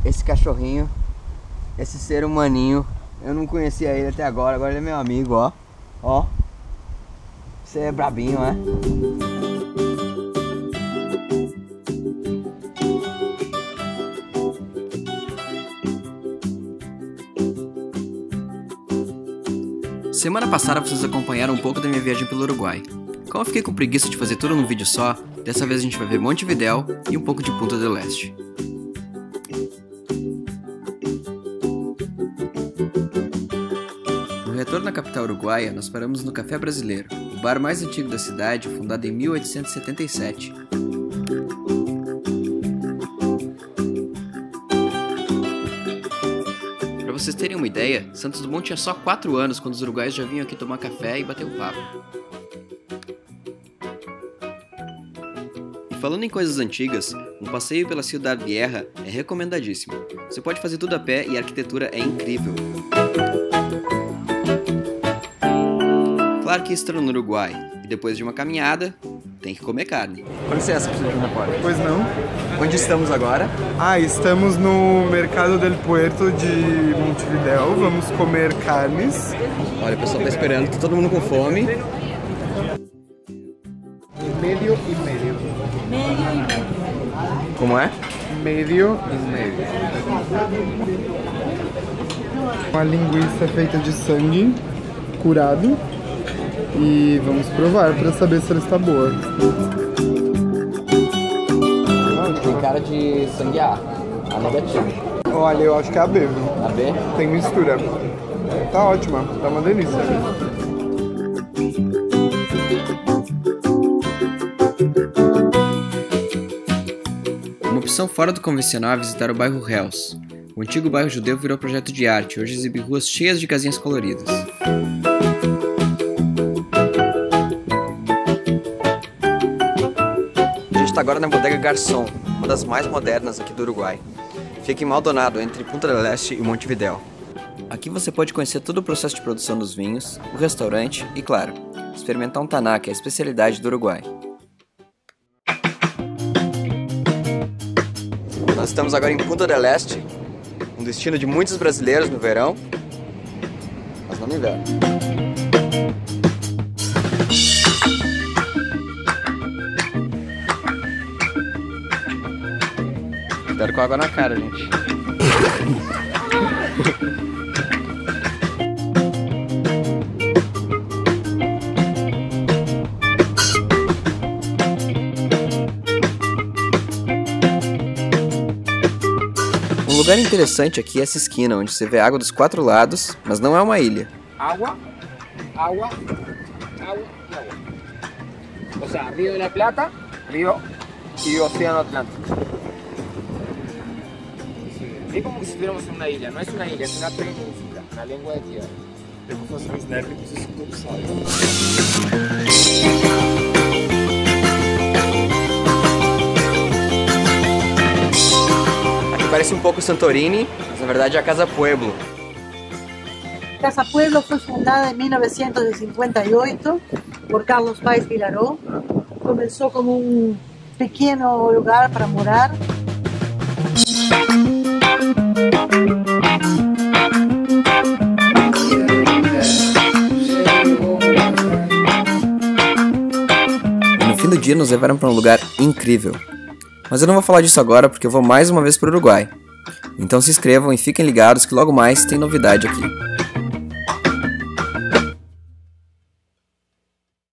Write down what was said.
esse cachorrinho, esse ser humaninho. Eu não conhecia ele até agora, agora ele é meu amigo, ó. Ó. Você é brabinho, né? Semana passada vocês acompanharam um pouco da minha viagem pelo Uruguai. Como eu fiquei com preguiça de fazer tudo num vídeo só, dessa vez a gente vai ver Montevidéu e um pouco de Punta del Este. No retorno à capital uruguaia, nós paramos no Café Brasileiro, o bar mais antigo da cidade, fundado em 1877. Para vocês terem uma ideia, Santos Dumont tinha só 4 anos quando os uruguaios já vinham aqui tomar café e bater um papo. E falando em coisas antigas, um passeio pela Ciudad Vieja é recomendadíssimo. Você pode fazer tudo a pé e a arquitetura é incrível. Claro que estando no Uruguai e depois de uma caminhada, tem que comer carne. Com licença, professor Júnior Porta. Pois não? Onde estamos agora? Estamos no Mercado del Puerto de Montevidéu. Vamos comer carnes. Olha, o pessoal tá esperando, tá todo mundo com fome. Medio e medio. Como é? Medio e medio. Uma linguiça feita de sangue curado. E vamos provar para saber se ela está boa. Tem cara de sangue A negativo. Olha, eu acho que é a B, viu? A B? Tem mistura. Tá ótima, tá uma delícia. Uma opção fora do convencional é visitar o bairro Hells. O antigo bairro judeu virou projeto de arte, hoje exibe ruas cheias de casinhas coloridas. A gente está agora na Bodega Garçom, uma das mais modernas aqui do Uruguai. Fica em Maldonado, entre Punta del Este e Montevidéu. Aqui você pode conhecer todo o processo de produção dos vinhos, o restaurante e, claro, experimentar um taná, que é a especialidade do Uruguai. Nós estamos agora em Punta del Este, um destino de muitos brasileiros no verão, mas não no inverno. Cuidado com água na cara, gente. Um lugar interessante aqui é essa esquina, onde você vê a água dos 4 lados, mas não é uma ilha. Agua, agua, agua y agua. O sea, Río de la Plata, Río y Océano Atlántico. Es como que si estuviéramos en una isla, no es una isla, es una península, una lengua de tierra. Eu vou fazer um snap e vocês todos sabem. Aqui parece um pouco Santorini, mas na verdade é a Casa Pueblo. Casa Pueblo fue fundada en 1958 por Carlos Páez Vilaró. Comenzó como un pequeño lugar para morar. No fim do dia nos levaram para um lugar incrível. Mas eu não vou falar disso agora porque eu vou mais uma vez para o Uruguai. Então se inscrevam e fiquem ligados que logo mais tem novidade aqui.